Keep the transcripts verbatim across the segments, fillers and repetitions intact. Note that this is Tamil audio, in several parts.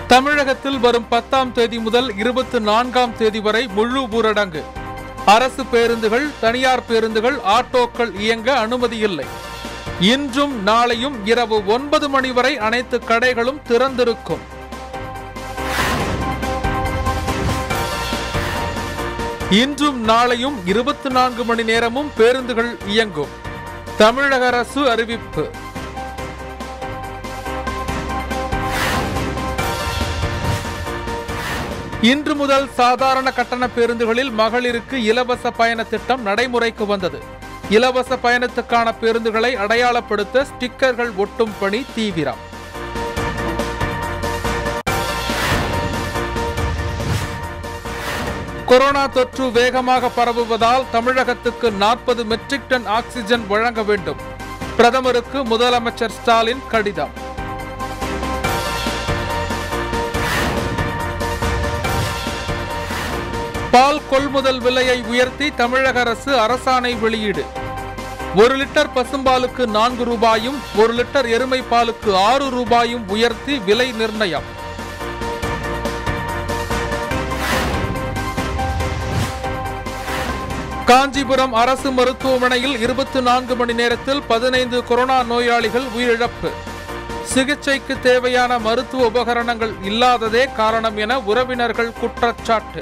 தமிழகத்தில் வரும் பத்தாம் தேதி முதல் இருபத்தி நான்காம் தேதி வரை முழு ஊரடங்கு. அரசு பேருந்துகள், தனியார் பேருந்துகள், ஆட்டோக்கள் இயங்க அனுமதி இல்லை. இன்றும் நாளையும் இரவு ஒன்பது மணி வரை அனைத்து கடைகளும் திறந்திருக்கும். இன்றும் நாளையும் இருபத்தி நான்கு மணி நேரமும் பேருந்துகள் இயங்கும். தமிழக அரசு அறிவிப்பு. இன்று முதல் சாதாரண கட்டண பேருந்துகளில் மகளிருக்கு இலவச பயண திட்டம் நடைமுறைக்கு வந்தது. இலவச பயணத்துக்கான பேருந்துகளை அடையாளப்படுத்த ஸ்டிக்கர்கள் ஒட்டும் பணி தீவிரம். கொரோனா தொற்று வேகமாக பரவுவதால் தமிழகத்துக்கு நாற்பது மெட்ரிக் டன் ஆக்சிஜன் வழங்க வேண்டும். பிரதமருக்கு முதலமைச்சர் ஸ்டாலின் கடிதம். பால் கொள்முதல் விலையை உயர்த்தி தமிழக அரசு அரசாணை வெளியீடு. ஒரு லிட்டர் பசும்பாலுக்கு நான்கு ரூபாயும் ஒரு லிட்டர் எருமை பாலுக்கு ஆறு ரூபாயும் உயர்த்தி விலை நிர்ணயம். காஞ்சிபுரம் அரசு மருத்துவமனையில் இருபத்தி நான்கு மணி நேரத்தில் பதினைந்து கொரோனா நோயாளிகள் உயிரிழப்பு. சிகிச்சைக்கு தேவையான மருத்துவ உபகரணங்கள் இல்லாததே காரணம் என உறவினர்கள் குற்றச்சாட்டு.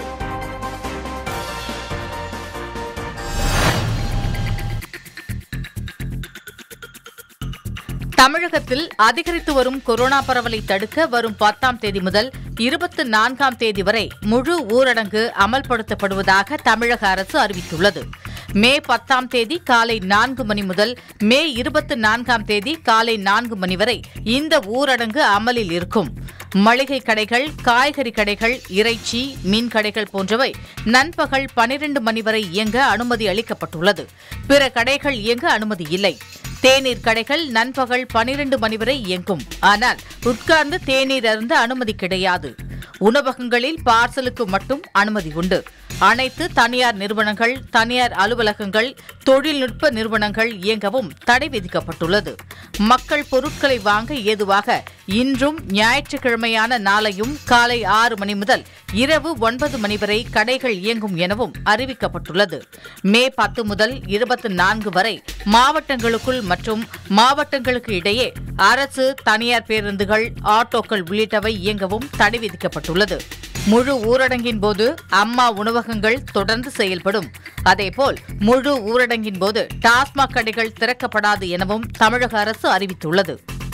தமிழகத்தில் அதிகரித்து வரும் கொரோனா பரவலை தடுக்க வரும் பத்தாம் தேதி முதல் இருபத்தி நான்காம் தேதி வரை முழு ஊரடங்கு அமல்படுத்தப்படுவதாக தமிழக அரசு அறிவித்துள்ளது. மே பத்தாம் தேதி காலை நான்கு மணி முதல் மே இருபத்தி நான்காம் தேதி காலை நான்கு மணி வரை இந்த ஊரடங்கு அமலில் இருக்கும். மளிகை கடைகள், காய்கறி கடைகள், இறைச்சி, மீன் கடைகள் போன்றவை நண்பகல் பனிரண்டு மணி வரை இயங்க அனுமதி அளிக்கப்பட்டுள்ளது. பிற கடைகள் இயங்க அனுமதி இல்லை. தேநீர் கடைகள் நண்பகல் பனிரண்டு மணி வரை இயங்கும். ஆனால் உட்கார்ந்து தேநீர் அருந்த அனுமதி கிடையாது. உணவகங்களில் பார்சலுக்கு மட்டும் அனுமதி உண்டு. அனைத்து தனியார் நிறுவனங்கள், தனியார் அலுவலகங்கள், தொழில்நுட்ப நிறுவனங்கள் இயங்கவும் தடை விதிக்கப்பட்டுள்ளது. மக்கள் பொருட்களை வாங்க ஏதுவாக இன்றும் ஞாயிற்றுக்கிழமையான நாளையும் காலை ஆறு மணி முதல் இரவு ஒன்பது மணி வரை கடைகள் இயங்கும் எனவும் அறிவிக்கப்பட்டுள்ளது. மே பத்து முதல் இருபத்தி நான்கு வரை மாவட்டங்களுக்குள் மற்றும் மாவட்டங்களுக்கு இடையே அரசு, தனியார் பேருந்துகள், ஆட்டோக்கள் உள்ளிட்டவை இயங்கவும் தடை விதிக்கப்பட்டுள்ளது. முழு ஊரடங்கின் போது அம்மா உணவகங்கள் தொடர்ந்து செயல்படும். அதேபோல் முழு ஊரடங்கின் போது டாஸ்மாக் கடைகள் திறக்கப்படாது எனவும் தமிழக அரசு அறிவித்துள்ளது.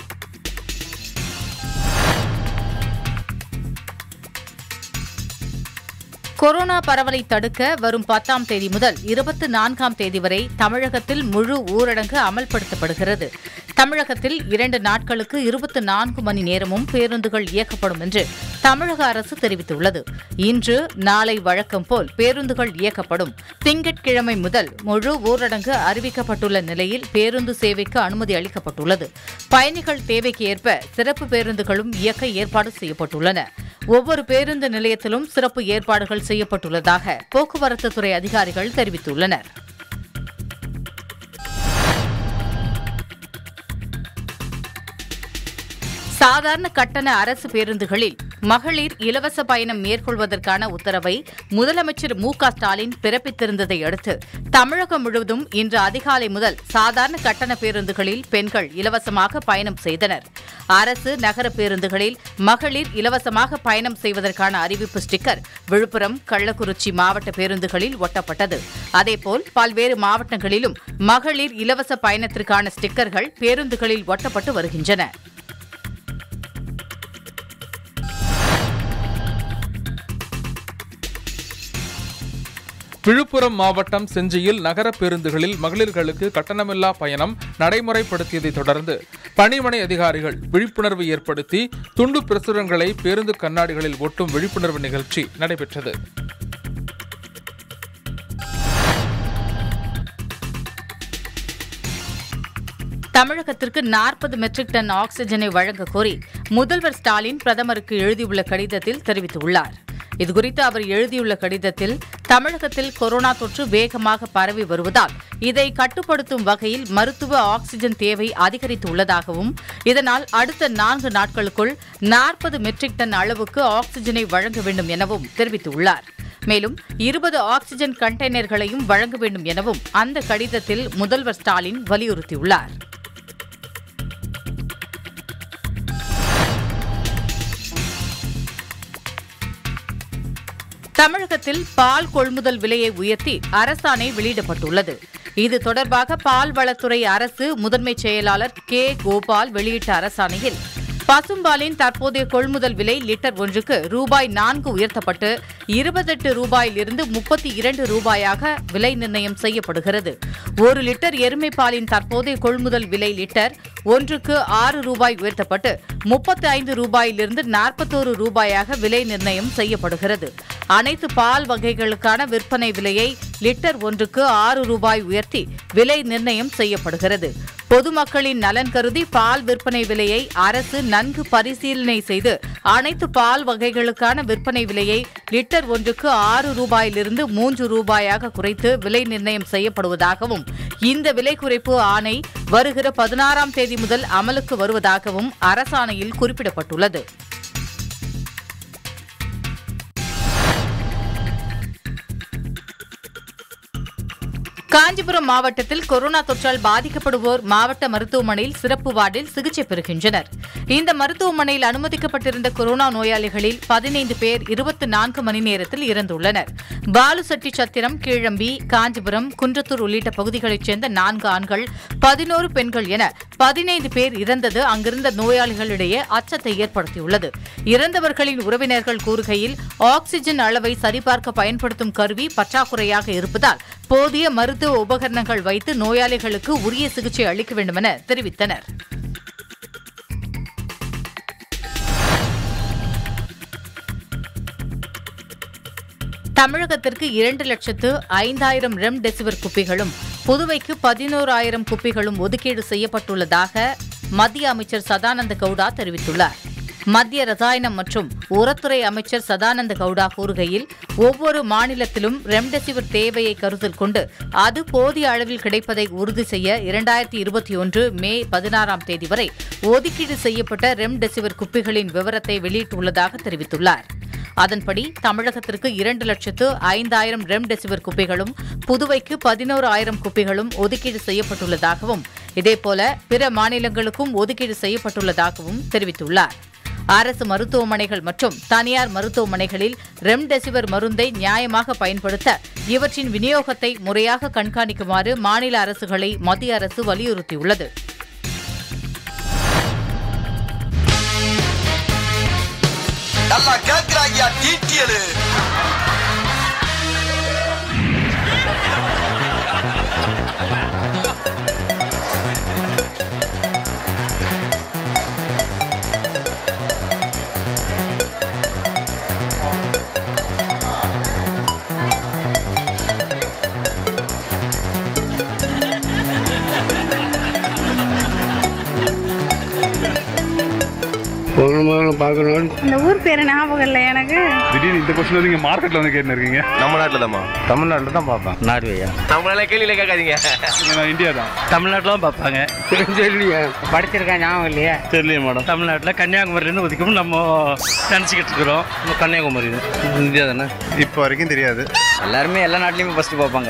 கொரோனா பரவலை தடுக்க வரும் பத்தாம் தேதி முதல் இருபத்தி நான்காம் தேதி வரை தமிழகத்தில் முழு ஊரடங்கு அமல்படுத்தப்படுகிறது. தமிழகத்தில் இரண்டு நாட்களுக்கு இருபத்தி நான்கு மணி நேரமும் பேருந்துகள் இயக்கப்படும் என்று தமிழக அரசு தெரிவித்துள்ளது. இன்று, நாளை வழக்கம் போல் பேருந்துகள் இயக்கப்படும். திங்கட்கிழமை முதல் முழு ஊரடங்கு அறிவிக்கப்பட்டுள்ள நிலையில் பேருந்து சேவைக்கு அனுமதி அளிக்கப்பட்டுள்ளது. பயணிகள் தேவைக்கு ஏற்ப சிறப்பு பேருந்துகளும் இயக்க ஏற்பாடு செய்யப்பட்டுள்ளன. ஒவ்வொரு பேருந்து நிலையத்திலும் சிறப்பு ஏற்பாடுகள் செய்யப்பட்டுள்ளதாக போக்குவரத்து துறை அதிகாரிகள் தெரிவித்துள்ளனர். சாதாரண கட்டண அரசு பேருந்துகளில் மகளிர் இலவச பயணம் மேற்கொள்வதற்கான உத்தரவை முதலமைச்சர் மு க ஸ்டாலின் பிறப்பித்திருந்ததை அடுத்து தமிழகம் முழுவதும் இன்று அதிகாலை முதல் சாதாரண கட்டண பேருந்துகளில் பெண்கள் இலவசமாக பயணம் செய்தனர். அரசு நகர பேருந்துகளில் மகளிர் இலவசமாக பயணம் செய்வதற்கான அறிவிப்பு ஸ்டிக்கர் விழுப்புரம், கள்ளக்குறிச்சி மாவட்ட பேருந்துகளில் ஒட்டப்பட்டது. அதேபோல் பல்வேறு மாவட்டங்களிலும் மகளிர் இலவச பயணத்திற்கான ஸ்டிக்கர்கள் பேருந்துகளில் ஒட்டப்பட்டு வருகின்றன. விழுப்புரம் மாவட்டம் செஞ்சியில் நகர பேருந்துகளில் மகளிர்களுக்கு கட்டணமில்லா பயணம் நடைமுறைப்படுத்தியதை தொடர்ந்து பணிமனை அதிகாரிகள் விழிப்புணர்வு ஏற்படுத்தி துண்டு பிரசுரங்களை பேருந்து கண்ணாடிகளில் ஒட்டும் விழிப்புணர்வு நிகழ்ச்சி நடைபெற்றது. தமிழகத்திற்கு நாற்பது மெட்ரிக் டன் ஆக்சிஜனை வழங்க கோரி முதல்வர் ஸ்டாலின் பிரதமருக்கு எழுதியுள்ள கடிதத்தில் தெரிவித்துள்ளார். இதுகுறித்து அவர் எழுதியுள்ள கடிதத்தில், தமிழகத்தில் கொரோனா தொற்று வேகமாக பரவி வருவதால் இதை கட்டுப்படுத்தும் வகையில் மருத்துவ ஆக்ஸிஜன் தேவை அதிகரித்துள்ளதாகவும் இதனால் அடுத்த நான்கு நாட்களுக்குள் நாற்பது மெட்ரிக் டன் அளவுக்கு ஆக்ஸிஜனை வழங்க வேண்டும் எனவும் தெரிவித்துள்ளார். மேலும் இருபது ஆக்ஸிஜன் கண்டெய்னர்களையும் வழங்க வேண்டும் எனவும் அந்த கடிதத்தில் முதல்வர் ஸ்டாலின் வலியுறுத்தியுள்ளார். தமிழகத்தில் பால் கொள்முதல் விலையை உயர்த்தி அரசாணை வெளியிடப்பட்டுள்ளது. இது தொடர்பாக பால்வளத்துறை அரசு முதன்மை செயலாளர் கே கோபால் வெளியிட்ட அரசாணையில் பசும்பாலின் தற்போதைய கொள்முதல் விலை லிட்டர் ஒன்றுக்கு ரூபாய் நான்கு உயர்த்தப்பட்டு இருபத்தெட்டு ரூபாயிலிருந்து முப்பத்தி இரண்டு ரூபாயாக விலை நிர்ணயம் செய்யப்படுகிறது. ஒரு லிட்டர் எருமை பாலின் தற்போதைய கொள்முதல் விலை லிட்டர் ஒன்றுக்கு ஆறு ரூபாய் உயர்த்தப்பட்டு முப்பத்தி ஐந்து ரூபாயிலிருந்து நாற்பத்தோரு ரூபாயாக விலை நிர்ணயம் செய்யப்படுகிறது. அனைத்து பால் வகைகளுக்கான விற்பனை விலையை லிட்டர் ஒன்றுக்கு ஆறு ரூபாய் உயர்த்தி விலை நிர்ணயம் செய்யப்படுகிறது. பொதுமக்களின் நலன் கருதி பால் விற்பனை விலையை அரசு நன்கு பரிசீலனை செய்து அனைத்து பால் வகைகளுக்கான விற்பனை விலையை லிட்டர் ஒன்றுக்கு ஆறு ரூபாயிலிருந்து மூன்று ரூபாயாக குறைத்து விலை நிர்ணயம் செய்யப்படுவதாகவும் இந்த விலை குறைப்பு ஆணை வருகிற பதினாறாம் தேதி முதல் அமலுக்கு வருவதாகவும் அரசாணையில் குறிப்பிடப்பட்டுள்ளது. காஞ்சிபுரம் மாவட்டத்தில் கொரோனா தொற்றால் பாதிக்கப்படுவோர் மாவட்ட மருத்துவமனையில் சிறப்பு வார்டில் சிகிச்சை பெறுகின்றனர். இந்த மருத்துவமனையில் அனுமதிக்கப்பட்டிருந்த கொரோனா நோயாளிகளில் பதினைந்து பேர் இருபத்தி நான்கு மணி நேரத்தில் இறந்துள்ளனர். பாலுசெட்டி சத்திரம், கீழம்பி, காஞ்சிபுரம், குன்றத்தூர் உள்ளிட்ட பகுதிகளைச் சேர்ந்த நான்கு ஆண்கள், பதினோரு பெண்கள் என பதினைந்து பேர் இறந்தது அங்கிருந்த நோயாளிகளிடையே அச்சத்தை ஏற்படுத்தியுள்ளது. இறந்தவர்களின் உறவினர்கள் கூறுகையில் ஆக்ஸிஜன் அளவை சரிபார்க்க பயன்படுத்தும் கருவி பற்றாக்குறையாக இருப்பதால் போதிய மருத்துவ உபகரணங்கள் வைத்து நோயாளிகளுக்கு உரிய சிகிச்சை அளிக்க வேண்டும் என தெரிவித்தனர். தமிழகத்திற்கு இரண்டு லட்சத்து ஐந்தாயிரம் ரெம்டெசிவிர் குப்பிகளும் புதுவைக்கு பதினோராயிரம் குப்பிகளும் ஒதுக்கீடு செய்யப்பட்டுள்ளதாக மத்திய அமைச்சர் சதானந்த கவுடா தெரிவித்துள்ளார். மத்திய ரசாயனம் மற்றும் உரத்துறை அமைச்சர் சதானந்த கவுடா கூறுகையில் ஒவ்வொரு மாநிலத்திலும் ரெம்டெசிவிர் தேவையை கருத்தில் கொண்டு அது போதிய அளவில் கிடைப்பதை உறுதி செய்ய இரண்டாயிரத்தி இருபத்தி ஒன்று மே பதினாறாம் தேதி வரை ஒதுக்கீடு செய்யப்பட்ட ரெம்டெசிவிர் குப்பிகளின் விவரத்தை வெளியிட்டுள்ளதாக தெரிவித்துள்ளார். அதன்படி தமிழகத்திற்கு இரண்டு லட்சத்து ஐந்தாயிரம் ரெம்டெசிவிர் குப்பிகளும் புதுவைக்கு பதினோரு ஆயிரம் குப்பிகளும் ஒதுக்கீடு செய்யப்பட்டுள்ளதாகவும் இதேபோல பிற மாநிலங்களுக்கும் ஒதுக்கீடு செய்யப்பட்டுள்ளதாகவும் தெரிவித்துள்ளார். அரசு மருத்துவமனைகள் மற்றும் தனியார் மருத்துவமனைகளில் ரெம்டெசிவிர் மருந்தை நியாயமாக பயன்படுத்த இவற்றின் விநியோகத்தை முறையாக கண்காணிக்குமாறு மாநில அரசுகளை மத்திய அரசு வலியுறுத்தியுள்ளது. பார்க்கணும். இந்த ஊர் பேர் ஞாபகம் இல்லை எனக்கு. திடீர்னு இந்த கொஸ்டின் நீங்க மார்க்கெட்ல வந்து கேட்டு இருக்கீங்க. நம்ம நாட்டுல தான் தமிழ்நாட்டுல தான் பார்ப்பேன். நார்வேயா? நம்மளால கேள்வியில கேட்காதீங்க. நான் இந்தியா தான். தமிழ்நாட்டுல தான் பார்ப்பாங்க. தெரியலையா? படிச்சிருக்கேன், ஞாபகம் இல்லையா? தெரியலையே மேடம். தமிழ்நாட்டுல கன்னியாகுமரியிலேருந்து ஒதுக்கும் நம்ம நினச்சிக்கிட்டு இருக்கிறோம். கன்னியாகுமரி இந்தியா தானே? இப்போ வரைக்கும் தெரியாது. எல்லாருமே எல்லா நாட்டிலையுமே ஃபர்ஸ்ட் பார்ப்பாங்க.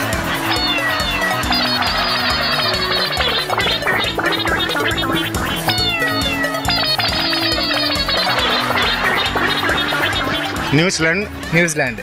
நியூசிலாந்து. நியூசிலாந்து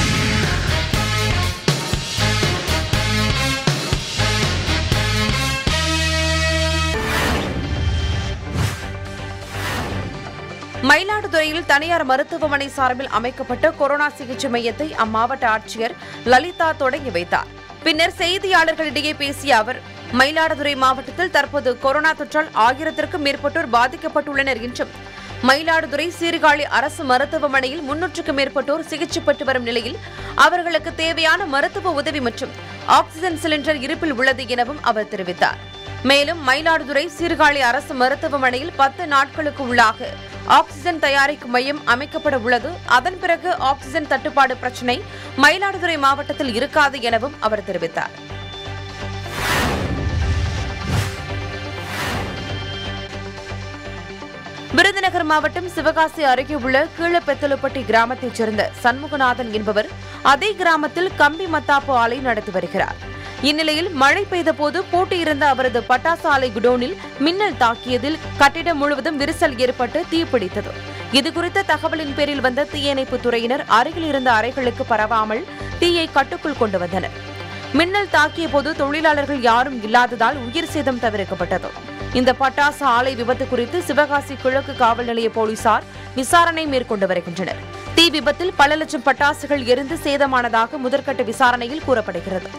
மயிலாடுதுறையில் தனியார் மருத்துவமனை சார்பில் அமைக்கப்பட்ட கொரோனா சிகிச்சை மையத்தை அம்மாவட்ட ஆட்சியர் லலிதா தொடங்கி வைத்தார். பின்னர் செய்தியாளர்களிடையே பேசிய அவர், மயிலாடுதுறை மாவட்டத்தில் தற்போது கொரோனா தொற்றால் ஆயிரத்திற்கும் மேற்பட்டோர் பாதிக்கப்பட்டுள்ளனர் என்றும், மயிலாடுதுறை சீர்காழி அரசு மருத்துவமனையில் முன்னூற்றுக்கும் மேற்பட்டோர் சிகிச்சை பெற்று வரும் நிலையில் அவர்களுக்கு தேவையான மருத்துவ உதவி மற்றும் ஆக்ஸிஜன் சிலிண்டர் இருப்பில் உள்ளது எனவும் அவர் தெரிவித்தார். மேலும் மயிலாடுதுறை சீர்காழி அரசு மருத்துவமனையில் பத்து நாட்களுக்கு உள்ளாக ஆக்சிஜன் தயாரிக்கும் மையம் அமைக்கப்பட உள்ளது. அதன் பிறகு ஆக்சிஜன் தட்டுப்பாடு பிரச்சினை மயிலாடுதுறை மாவட்டத்தில் இருக்காது எனவும் அவர் தெரிவித்தார். விருதுநகர் மாவட்டம் சிவகாசி அருகே உள்ள கீழப்பெத்தலுப்பட்டி கிராமத்தைச் சேர்ந்த சண்முகநாதன் என்பவர் அதே கிராமத்தில் கம்பி மத்தாப்பு ஆலை நடத்தி வருகிறார். இந்நிலையில் மழை பெய்தபோது பூட்டியிருந்த அவரது பட்டாசு ஆலை குடோனில் மின்னல் தாக்கியதில் கட்டிடம் முழுவதும் விரிசல் ஏற்பட்டு தீப்பிடித்தது. இதுகுறித்த தகவலின் பேரில் வந்த தீயணைப்புத் துறையினர் அருகில் இருந்த அறைகளுக்கு பரவாமல் தீயை கட்டுக்குள் கொண்டு வந்தனர். மின்னல் தாக்கிய போது தொழிலாளர்கள் யாரும் இல்லாததால் உயிர் சேதம் தவிர்க்கப்பட்டது. இந்த பட்டாசு ஆலை விபத்து குறித்து சிவகாசி கிழக்கு காவல் நிலைய போலீசார் விசாரணை மேற்கொண்டு வருகின்றனர். தீ விபத்தில் பல லட்சம் பட்டாசுகள் எரிந்து சேதமானதாக முதற்கட்ட விசாரணையில் கூறப்படுகிறது.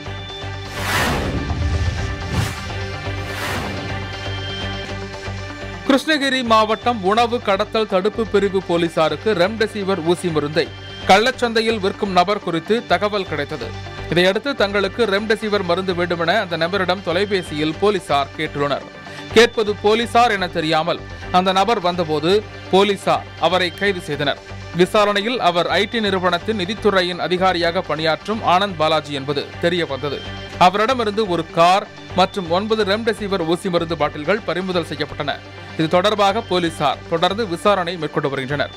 கிருஷ்ணகிரி மாவட்டம் உணவு கடத்தல் தடுப்பு பிரிவு போலீசாருக்கு ரெம்டெசிவிர் ஊசி மருந்தை கள்ளச்சந்தையில் விற்கும் நபர் குறித்து தகவல் கிடைத்தது. இதையடுத்து தங்களுக்கு ரெம்டெசிவிர் மருந்து வேண்டுமென அந்த நபரிடம் தொலைபேசியில் போலீசார் கேட்டுள்ளனர். கேட்பது போலீசார் என தெரியாமல் அந்த நபர் வந்தபோது போலீசார் அவரை கைது செய்தனர். விசாரணையில் அவர் ஐடி நிறுவனத்தின் நிதித்துறையின் அதிகாரியாக பணியாற்றும் ஆனந்த் பாலாஜி என்பது தெரிய வந்தது. அவரிடமிருந்து ஒரு கார் மற்றும் ஒன்பது ரெம்டெசிவிர் ஊசி மருந்து பாட்டில்கள் பறிமுதல் செய்யப்பட்டன. இது தொடர்பாக போலீசார் தொடர்ந்து விசாரணை மேற்கொண்டு வருகின்றனர்.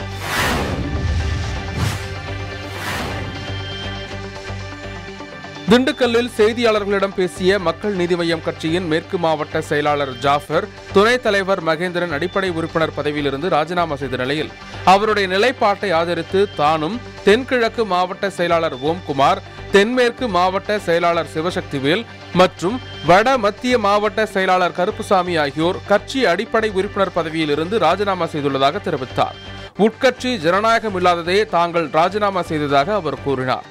திண்டுக்கல்லில் செய்தியாளர்களிடம் பேசிய மக்கள் நீதி மய்யம் கட்சியின் மேற்கு மாவட்ட செயலாளர் ஜாஃபர் துணைத் தலைவர் மகேந்திரன் அடிப்படை உறுப்பினர் பதவியிலிருந்து ராஜினாமா செய்த நிலையில் அவருடைய நிலைப்பாட்டை ஆதரித்து தானும் தென்கிழக்கு மாவட்ட செயலாளர் ஓம்குமார், தென்மேற்கு மாவட்ட செயலாளர் சிவசக்திவேல் மற்றும் வட மத்திய மாவட்ட செயலாளர் கருப்புசாமி ஆகியோர் கட்சி அடிப்படை உறுப்பினர் பதவியிலிருந்து ராஜினாமா செய்துள்ளதாக தெரிவித்தார். உட்கட்சி ஜனநாயகம் இல்லாததே தாங்கள் ராஜினாமா செய்ததாக அவர் கூறினார்.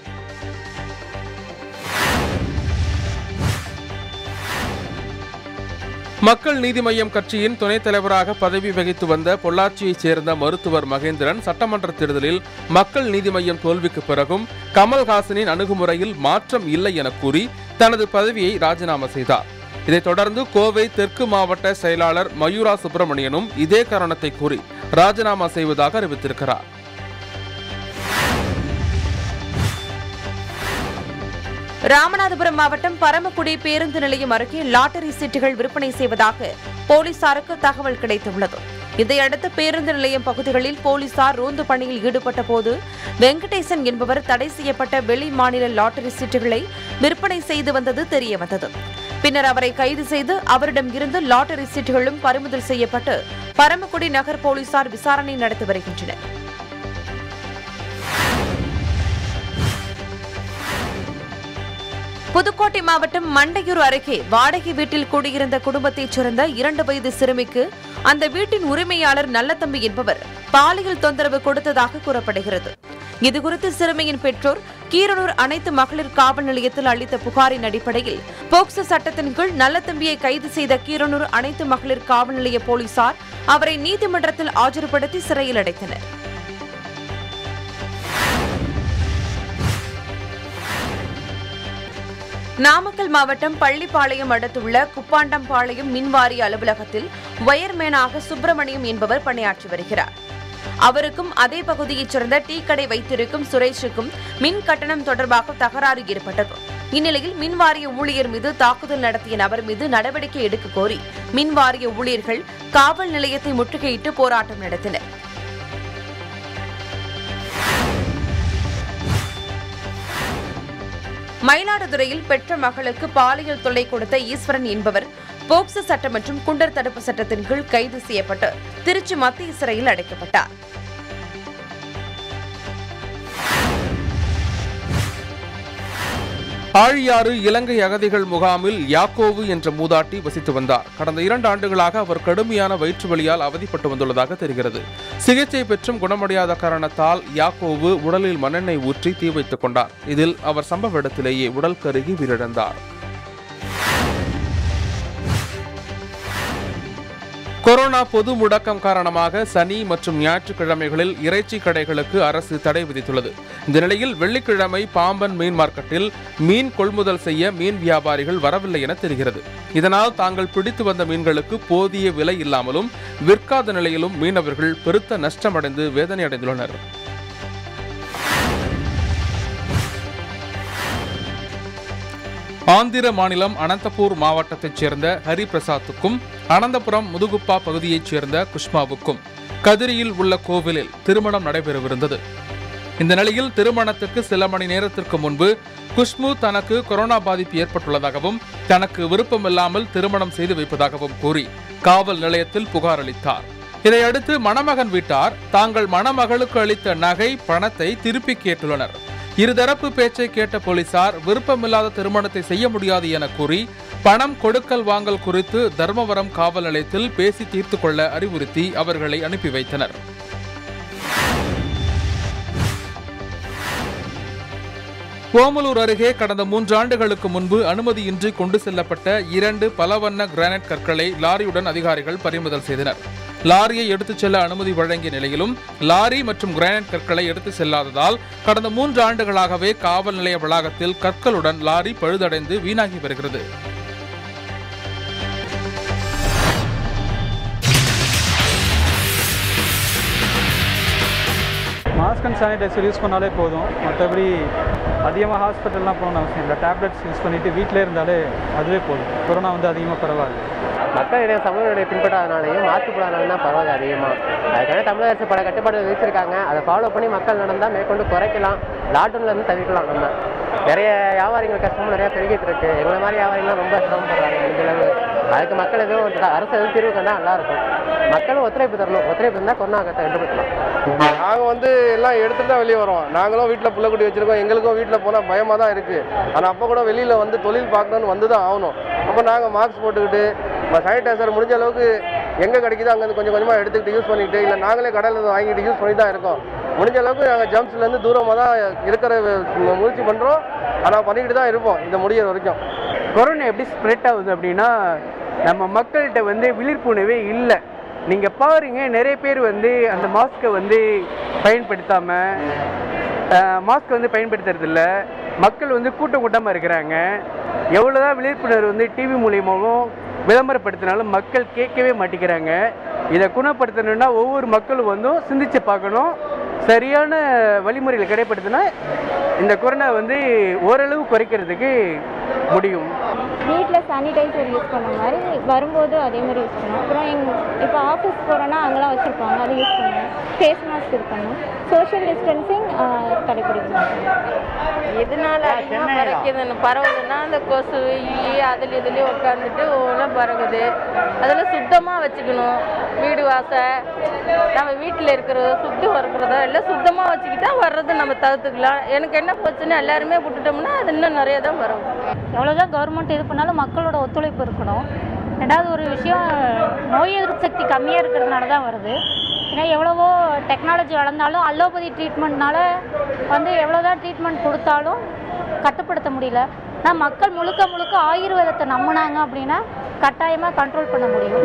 மக்கள் நீதி மய்யம் கட்சியின் துணைத் தலைவராக பதவி வகித்து வந்த பொள்ளாச்சியைச் சேர்ந்த மருத்துவர் மகேந்திரன் சட்டமன்ற தேர்தலில் மக்கள் நீதி மய்யம் தோல்விக்கு பிறகும் கமல்ஹாசனின் அணுகுமுறையில் மாற்றம் இல்லை என கூறி தனது பதவியை ராஜினாமா செய்தார். இதைத் தொடர்ந்து கோவை தெற்கு மாவட்ட செயலாளர் மயூரா சுப்பிரமணியனும் இதே காரணத்தை கூறி ராஜினாமா செய்வதாக அறிவித்திருக்கிறார். ராமநாதபுரம் மாவட்டம் பரமக்குடி பேருந்து நிலையம் அருகே லாட்டரி சீட்டுகள் விற்பனை செய்வதாக போலீசாருக்கு தகவல் கிடைத்துள்ளது. இதையடுத்து பேருந்து நிலையம் பகுதிகளில் போலீசார் ரோந்து பணியில் ஈடுபட்ட போது வெங்கடேசன் என்பவர் தடை செய்யப்பட்ட வெளி மாநில லாட்டரி சீட்டுகளை விற்பனை செய்து வந்தது தெரியவந்தது. பின்னர் அவரை கைது செய்து அவரிடம் இருந்து லாட்டரி சீட்டுகளும் பறிமுதல் செய்யப்பட்டு பரமக்குடி நகர் போலீசார் விசாரணை நடத்தி வருகின்றனர். புதுக்கோட்டை மாவட்டம் மண்டையூர் அருகே வாடகை வீட்டில் குடியிருந்த குடும்பத்தைச் சேர்ந்த இரண்டு வயது சிறுமிக்கு அந்த வீட்டின் உரிமையாளர் நல்லதம்பி என்பவர் பாலியல் தொந்தரவு கொடுத்ததாக கூறப்படுகிறது. இதுகுறித்து சிறுமியின் பெற்றோர் கீரனூர் அனைத்து மகளிர் காவல் நிலையத்தில் அளித்த புகாரின் அடிப்படையில் போக்சோ சட்டத்தின் கீழ் நல்லதம்பியை கைது செய்த கீரனூர் அனைத்து மகளிர் காவல் நிலைய போலீசார் அவரை நீதிமன்றத்தில் ஆஜர்படுத்தி சிறையில் அடைத்தனர். நாமக்கல் மாவட்டம் பள்ளிப்பாளையம் அடுத்துள்ள குப்பாண்டம்பாளையம் மின்வாரிய அலுவலகத்தில் வயர்மேனாக சுப்பிரமணியம் என்பவர் பணியாற்றி வருகிறார். அவருக்கும் அதே பகுதியைச் சேர்ந்த டீ கடை வைத்திருக்கும் சுரேஷுக்கும் மின் கட்டணம் தொடர்பாக தகராறு ஏற்பட்டது. இந்நிலையில் மின்வாரிய ஊழியர் மீது தாக்குதல் நடத்திய நபர் மீது நடவடிக்கை எடுக்க கோரி மின்வாரிய ஊழியர்கள் காவல் நிலையத்தை முற்றுகையிட்டு போராட்டம் நடத்தினர். மயிலாடுதுறையில் பெற்ற மகளுக்கு பாலியல் தொல்லை கொடுத்த ஈஸ்வரன் என்பவர் போக்சோ சட்டம் மற்றும் குண்டர் தடுப்பு சட்டத்தின் கீழ் கைது செய்யப்பட்டு திருச்சி மத்திய சிறையில் அடைக்கப்பட்டார். ஆழியாறு இலங்கை அகதிகள் முகாமில் யாக்கோவு என்ற மூதாட்டி வசித்து வந்தார். கடந்த இரண்டு ஆண்டுகளாக அவர் கடுமையான வயிற்று வலியால் அவதிப்பட்டு வந்துள்ளதாக தெரிகிறது. சிகிச்சை பெற்றும் குணமடையாத காரணத்தால் யாக்கோவு உடலில் மண்ணெண்ணெய் ஊற்றி தீ வைத்துக் கொண்டார். இதில் அவர் சம்பவ இடத்திலேயே உடல் கருகி உயிரிழந்தார். கொரோனா பொது முடக்கம் காரணமாக சனி மற்றும் ஞாயிற்றுக்கிழமைகளில் இறைச்சி கடைகளுக்கு அரசு தடை விதித்துள்ளது. இந்த நிலையில் வெள்ளிக்கிழமை பாம்பன் மீன் மார்க்கெட்டில் மீன் கொள்முதல் செய்ய மீன் வியாபாரிகள் வரவில்லை என தெரிகிறது. இதனால் தாங்கள் பிடித்து வந்த மீன்களுக்கு போதிய விலை இல்லாமலும் விற்காத நிலையிலும் மீனவர்கள் பெருத்த நஷ்டமடைந்து வேதனை அடைந்துள்ளனர். ஆந்திர மாநிலம் அனந்தபூர் மாவட்டத்தைச் சேர்ந்த ஹரிபிரசாத்துக்கும் அனந்தபுரம் முதுகுப்பா பகுதியைச் சேர்ந்த குஷ்மாவுக்கும் கதிரியில் உள்ள கோவிலில் திருமணம் நடைபெறவிருந்தது. இந்த நிலையில் திருமணத்துக்கு சில மணி நேரத்திற்கு முன்பு குஷ்மு தனக்கு கொரோனா பாதிப்பு ஏற்பட்டுள்ளதாகவும் தனக்கு விருப்பமில்லாமல் திருமணம் செய்து வைப்பதாகவும் கூறி காவல் நிலையத்தில் புகார் அளித்தார். இதையடுத்து மணமகன் வீட்டார் தாங்கள் மணமகளுக்கு அளித்த நகை பணத்தை திருப்பி கேட்டுள்ளனர். இருதரப்பு பேச்சை கேட்ட போலீசார் விருப்பமில்லாத திருமணத்தை செய்ய முடியாது என கூறி பணம் கொடுக்கல் வாங்கல் குறித்து தர்மவரம் காவல் நிலையத்தில் பேசி தீர்த்து கொள்ள அறிவுறுத்தி அவர்களை அனுப்பி வைத்தனர். ஓமலூர் அருகே கடந்த மூன்று ஆண்டுகளுக்கு முன்பு அனுமதியின்றி கொண்டு செல்லப்பட்ட இரண்டு பலவண்ண கிரானைட் கற்களை லாரியுடன் அதிகாரிகள் பறிமுதல் செய்தனர். லாரியை எடுத்துச் செல்ல அனுமதி வழங்கிய நிலையிலும் லாரி மற்றும் கிரானைட் கற்களை எடுத்துச் செல்லாததால் கடந்த மூன்று ஆண்டுகளாகவே காவல் நிலைய வளாகத்தில் கற்களுடன் லாரி பழுதடைந்து வீணாகி வருகிறது. மாஸ்க் அண்ட் சானிடைசர் யூஸ் பண்ணாலே போதும். மற்றபடி அதிகமாக ஹாஸ்பிட்டல்லாம் போகணும்னு அவசியம் இல்லை. டேப்லெட்ஸ் யூஸ் பண்ணிவிட்டு வீட்டிலே இருந்தாலே அதுவே போதும். கொரோனா வந்து அதிகமாக பரவாயில்ல. மக்களுடைய சமூகனுடைய பின்பற்றாதனாலையும் மாற்று போடாதனாலும் தான் பரவாயில்ல அதிகமாக. அதுக்காக தமிழக அரசு பல கட்டுப்பாடுகள் விதிச்சிருக்காங்க. அதை ஃபாலோ பண்ணி மக்கள் நடந்தால் மேற்கொண்டு குறைக்கலாம், லாக்டவுன்லேருந்து தவிர்க்கலாம். நம்ம நிறைய வியாபாரிகள் கஷ்டமும் நிறையா பெருகிட்டு இருக்கு. எங்களை மாதிரி வியாபாரிகள்லாம் ரொம்ப சிரமப்படுறாங்க முடிஞ்சளவு. அதுக்கு மக்கள் எதுவும் அரசு எதுவும் தீர்வு கண்டா நல்லா இருக்கும். மக்களும் ஒத்துழைப்பு தரணும். ஒத்துழைப்பு இருந்தால் கொரோனா கட்டுப்படுத்தலாம். நாங்கள் வந்து எல்லாம் எடுத்துட்டு தான் வெளியே வரோம். நாங்களும் வீட்டில் புள்ளக்குட்டி வச்சுருக்கோம். எங்களுக்கும் வீட்டில் போனால் பயமாக தான் இருக்குது. ஆனால் அப்போ கூட வெளியில் வந்து தொழில் பார்க்கணுன்னு வந்து தான் ஆகணும். அப்போ நாங்கள் மாஸ்க் போட்டுக்கிட்டு சானிடைசர் முடிஞ்ச அளவுக்கு எங்கே கிடைக்குதோ அங்கேருந்து கொஞ்சம் கொஞ்சமாக எடுத்துக்கிட்டு யூஸ் பண்ணிக்கிட்டு, இல்லை நாங்களே கடையில் வாங்கிட்டு யூஸ் பண்ணி தான் இருக்கோம். முடிஞ்ச அளவுக்கு நாங்கள் ஜம்ப்ஸ்லேருந்து தூரமாக தான் இருக்கிற முயற்சி பண்ணுறோம். ஆனால் பண்ணிக்கிட்டு தான் இருப்போம் இந்த முடிகிற வரைக்கும். கொரோனா எப்படி ஸ்ப்ரெட் ஆகுது அப்படின்னா, நம்ம மக்கள்கிட்ட வந்து விழிப்புணர்வே இல்லை. நீங்கள் பாருங்க, நிறைய பேர் வந்து அந்த மாஸ்க்கை வந்து பயன்படுத்தாமல் மாஸ்க் வந்து பயன்படுத்துறதில்ல. மக்கள் வந்து கூட்டம் கூட்டமாக இருக்கிறாங்க. எவ்வளோதான் விழிப்புணர்வு வந்து டிவி மூலியமாகவும் விளம்பரப்படுத்தினாலும் மக்கள் கேட்கவே மாட்டேங்கிறாங்க. இதை குணப்படுத்தணும்னா ஒவ்வொரு மக்களும் வந்து சிந்திச்சு பார்க்கணும். சரியான வழிமுறைகளை கடைப்படுத்தினா இந்த கொரோனா வந்து ஓரளவு குறைக்கிறதுக்கு முடியும். வீட்டில் சானிடைசர் யூஸ் பண்ண மாதிரி வரும்போது அதே மாதிரி யூஸ் பண்ணணும். அப்புறம் எங்கள் இப்போ ஆஃபீஸ் போகிறோன்னா அங்கெல்லாம் வச்சுருப்பாங்க, அதை யூஸ் பண்ணணும். ஃபேஸ் மாஸ்க் யூஸ் பண்ணணும். சோஷியல் டிஸ்டன்சிங் கடைபிடிக்கணும். எதனால அதிகமாக பறக்குதுன்னு பரவுதுன்னா அந்த கொசு ஈ அதில் இதுலேயும் உட்காந்துட்டு ஒவ்வொன்றா பறகுது. அதில் சுத்தமாக வச்சுக்கணும். வீடு வாசை நம்ம வீட்டில் இருக்கிறத சுத்தம் இருக்கிறதா எல்லாம் சுத்தமாக வச்சுக்கிட்டா வர்றது நம்ம தவிர்த்துக்கலாம். எனக்கு என்ன பிரச்சனை, எல்லாருமே விட்டுட்டோம்னா அது இன்னும் நிறைய தான் வரும். எவ்வளோதான் கவர்மெண்ட் இது பண்ணாலும் மக்களோட ஒத்துழைப்பு இருக்கணும். ரெண்டாவது ஒரு விஷயம், நோய் எதிர்ப்பு சக்தி கம்மியாக இருக்கிறதுனால தான் வருது. ஏன்னா எவ்வளவோ டெக்னாலஜி வளர்ந்தாலும் அலோபதி ட்ரீட்மெண்ட்னால வந்து எவ்வளோதான் ட்ரீட்மெண்ட் கொடுத்தாலும் கட்டுப்படுத்த முடியல. ஆனால் மக்கள் முழுக்க முழுக்க ஆயுர்வேதத்தை நம்பினாங்க அப்படின்னா கட்டாயமாக கண்ட்ரோல் பண்ண முடியும்.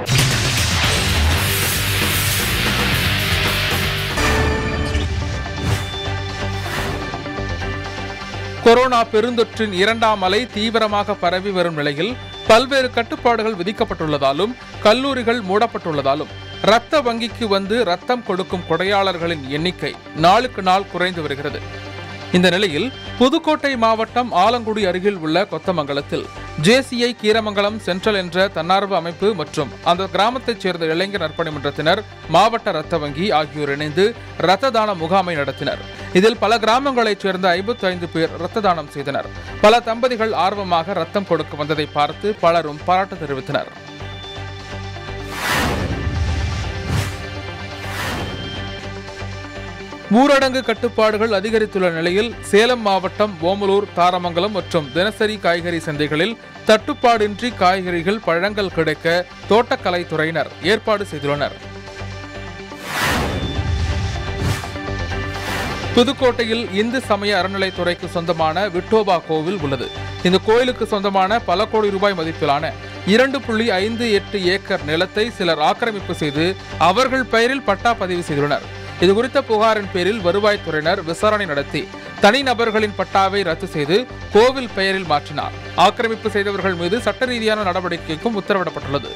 கொரோனா பெருந்தொற்றின் இரண்டாம் அலை தீவிரமாக பரவி வரும் நிலையில் பல்வேறு கட்டுப்பாடுகள் விதிக்கப்பட்டுள்ளதாலும் கல்லூரிகள் மூடப்பட்டுள்ளதாலும் இரத்த வங்கிக்கு வந்து ரத்தம் கொடுக்கும் கொடையாளர்களின் எண்ணிக்கை நாளுக்கு நாள் குறைந்து வருகிறது. இந்த நிலையில் புதுக்கோட்டை மாவட்டம் ஆலங்குடி அருகில் உள்ள கொத்தமங்கலத்தில் ஜேசிஐ கீரமங்கலம் சென்ட்ரல் என்ற தன்னார்வ அமைப்பு மற்றும் அந்த கிராமத்தைச் சேர்ந்த இளைஞர் நற்பணி மன்றத்தினர், மாவட்ட இரத்த வங்கி ஆகியோர் இணைந்து இரத்த தான முகாமை நடத்தினர். இதில் பல கிராமங்களைச் சேர்ந்த ஐம்பத்தி ஐந்து பேர் இரத்த தானம் செய்தனர். பல தம்பதிகள் ஆர்வமாக ரத்தம் கொடுக்க வந்ததை பார்த்து பலரும் பாராட்டு தெரிவித்தனர். ஊரடங்கு கட்டுப்பாடுகள் அதிகரித்துள்ள நிலையில் சேலம் மாவட்டம் ஓமலூர், தாரமங்கலம் மற்றும் தினசரி காய்கறி சந்தைகளில் தட்டுப்பாடின்றி காய்கறிகள், பழங்கள் கிடைக்க தோட்டக்கலைத்துறையினர் ஏற்பாடு செய்துள்ளனர். புதுக்கோட்டையில் இந்து சமய அறநிலைத்துறைக்கு சொந்தமான விட்டோபா கோவில் உள்ளது. இந்த கோயிலுக்கு சொந்தமான பல கோடி ரூபாய் மதிப்பிலான இரண்டு புள்ளி ஐந்து எட்டு ஏக்கர் நிலத்தை சிலர் ஆக்கிரமிப்பு செய்து அவர்கள் பெயரில் பட்டா பதிவு செய்துள்ளனர். இதுகுறித்த புகாரின் பேரில் வருவாய்த்துறையினர் விசாரணை நடத்தி தனிநபர்களின் பட்டாவை ரத்து செய்து கோவில் பெயரில் மாற்றினார். ஆக்கிரமிப்பு செய்தவர்கள் மீது சட்ட ரீதியான நடவடிக்கைக்கும் உத்தரவிடப்பட்டுள்ளது.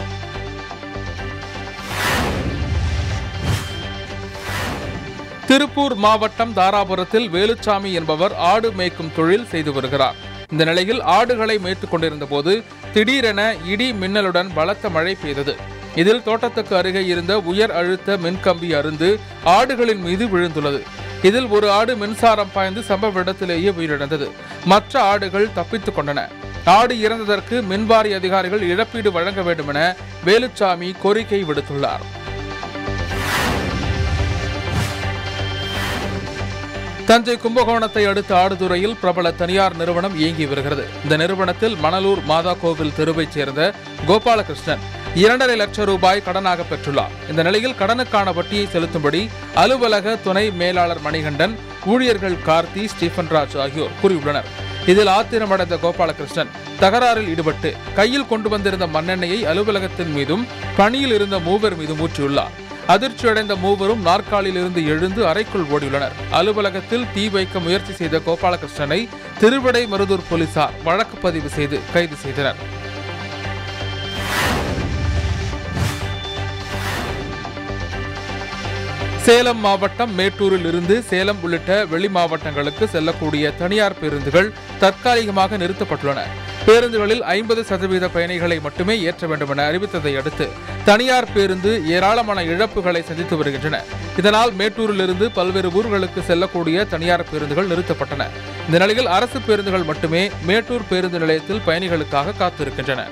திருப்பூர் மாவட்டம் தாராபுரத்தில் வேலுச்சாமி என்பவர் ஆடு மேய்க்கும் தொழில் செய்து வருகிறார். இந்த நிலையில் ஆடுகளை மேய்த்துக் கொண்டிருந்த போது திடீரென இடி மின்னலுடன் பலத்த மழை பெய்தது. இதில் தோட்டத்துக்கு அருகே இருந்த உயர் அழுத்த மின்கம்பி அருந்து ஆடுகளின் மீது விழுந்துள்ளது. இதில் ஒரு ஆடு மின்சாரம் பாய்ந்து சம்பவ இடத்திலேயே உயிரிழந்தது. மற்ற ஆடுகள் தப்பித்துக் கொண்டன. ஆடு இறந்ததற்கு மின்வாரிய அதிகாரிகள் இழப்பீடு வழங்க வேண்டும் என வேலுச்சாமி கோரிக்கை விடுத்துள்ளார். தஞ்சை கும்பகோணத்தை அடுத்த ஆடுதுறையில் பிரபல தனியார் நிறுவனம் இயங்கி வருகிறது. இந்த நிறுவனத்தில் மணலூர் மாதா கோவில் தெருவைச் சேர்ந்த கோபாலகிருஷ்ணன் இரண்டரை லட்சம் ரூபாய் கடனாக பெற்றுள்ளார். இந்த நிலையில் கடனுக்கான வட்டியை செலுத்தும்படி அலுவலக துணை மேலாளர் மணிகண்டன், ஊழியர்கள் கார்த்தி, ஸ்டீபன் ராஜ் ஆகியோர் கூறியுள்ளனர். இதில் ஆத்திரமடைந்த கோபாலகிருஷ்ணன் தகராறில் ஈடுபட்டு கையில் கொண்டு வந்திருந்த மண்ணெண்ணெயை அலுவலகத்தின் மீதும் பணியில் இருந்த மூவர் மீதும் ஊற்றியுள்ளார். அதிர்ச்சியடைந்த மூவரும் நாற்காலியில் இருந்து எழுந்து அறைக்குள் ஓடியுள்ளனர். அலுவலகத்தில் தீ வைக்க முயற்சி செய்த கோபாலகிருஷ்ணனை திருவிடை மருதூர் போலீசார் வழக்கு பதிவு செய்து கைது செய்தனர். சேலம் மாவட்டம் மேட்டூரில் இருந்து சேலம் உள்ளிட்ட வெளி மாவட்டங்களுக்கு செல்லக்கூடிய தனியார் பேருந்துகள் தற்காலிகமாக நிறுத்தப்பட்டுள்ளன. பேருந்துகளில் ஐம்பது சதவீத பயணிகளை மட்டுமே ஏற்ற வேண்டும் என அறிவித்ததை அடுத்து தனியார் பேருந்து ஏராளமான இழப்புகளை சந்தித்து வருகின்றன. இதனால் மேட்டூரிலிருந்து பல்வேறு ஊர்களுக்கு செல்லக்கூடிய தனியார் பேருந்துகள் நிறுத்தப்பட்டன. இந்த நிலையில் அரசு பேருந்துகள் மட்டுமே மேட்டூர் பேருந்து நிலையத்தில் பயணிகளுக்காக காத்திருக்கின்றன.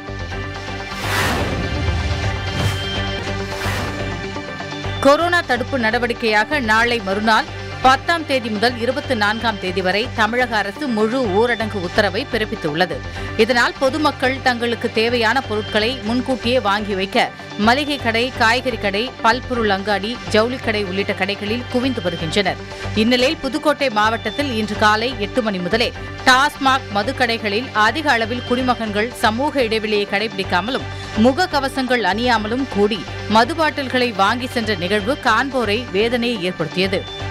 கொரோனா தடுப்பு நடவடிக்கையாக நாளை மறுநாள் பத்தாம் தேதி முதல் இருபத்தி நான்காம் தேதி வரை தமிழக அரசு முழு ஊரடங்கு உத்தரவை பிறப்பித்துள்ளது. இதனால் பொதுமக்கள் தங்களுக்கு தேவையான பொருட்களை முன்கூட்டியே வாங்கி வைக்க மளிகை கடை, காய்கறி கடை, பல்பொருள் அங்காடி, ஜவுளி கடை உள்ளிட்ட கடைகளில் குவிந்து வருகின்றனர். இந்நிலையில் புதுக்கோட்டை மாவட்டத்தில் இன்று காலை எட்டு மணி முதலே டாஸ்மாக் மதுக்கடைகளில் அதிக அளவில் குடிமகன்கள் சமூக இடைவெளியை கடைபிடிக்காமலும் முக கவசங்கள் அணியாமலும் கூடி மது பாட்டில்களை வாங்கி சென்ற நிகழ்வு காண்போரை வேதனையை ஏற்படுத்தியது.